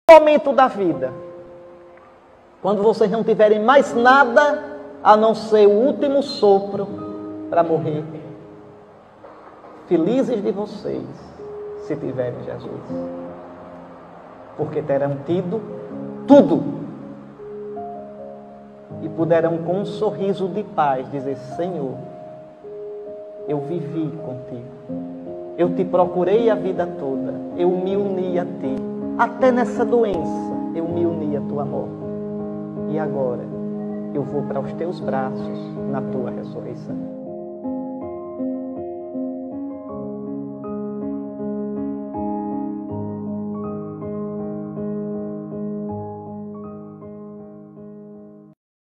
momento da vida, quando vocês não tiverem mais nada a não ser o último sopro para morrer, felizes de vocês se tiverem Jesus, porque terão tido tudo e puderão com um sorriso de paz dizer: Senhor, eu vivi contigo, eu te procurei a vida toda, eu me uni a ti, até nessa doença eu me uni à tua morte, e agora eu vou para os teus braços na tua ressurreição.